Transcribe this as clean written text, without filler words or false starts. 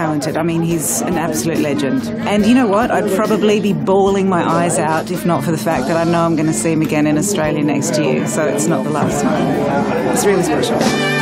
talented. I mean, he's an absolute legend. And you know what? I'd probably be bawling my eyes out if not for the fact that I know I'm going to see him again in Australia next year, so it's not the last time. It's really special.